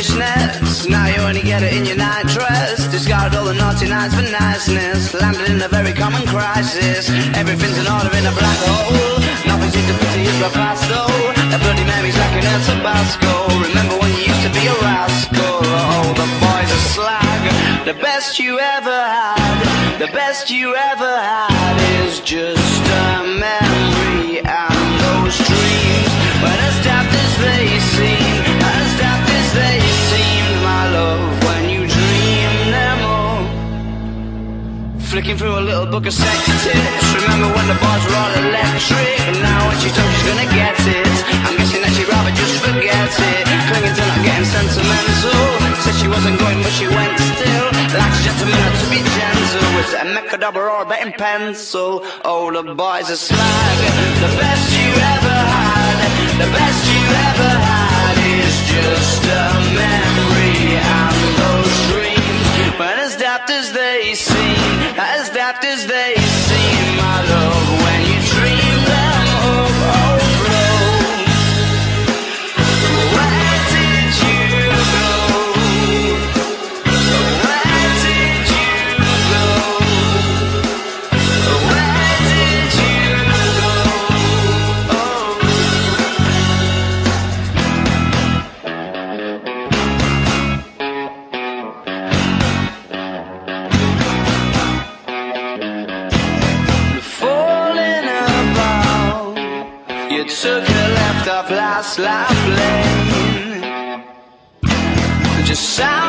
foolishness. Now you only get it in your night dress. Discarded all the naughty nights for niceness. Landed in a very common crisis. Everything's in order in a black hole. Nothing seems to pity is my past though. The Bloody Mary's lacking in Tabasco. Remember when you used to be a rascal? Oh, the boys are slag. The best you ever had, the best you ever had is just a memory. And those dreams, but as daft as they seem, as daft as they seem, my love, when you dream them all. Flicking through a little book of sex tips. Remember when the bars were all electric? And now when she's told she's gonna get it, I'm guessing that she'd rather just forget it. Clinging to not getting sentimental. Said she wasn't going but she went still. Like a gentleman had to be gentle. Was it a mecha double or a betting pencil? Oh, the boys are slag. The best you ever had, the best you ever had is just a memory. And those dreams, but as daft as they seem, as daft as they seem, my love, when you dream them overflow. Where did you go? Where did you go? Where did you go? Falling about, you took a left off last life lane. Just sound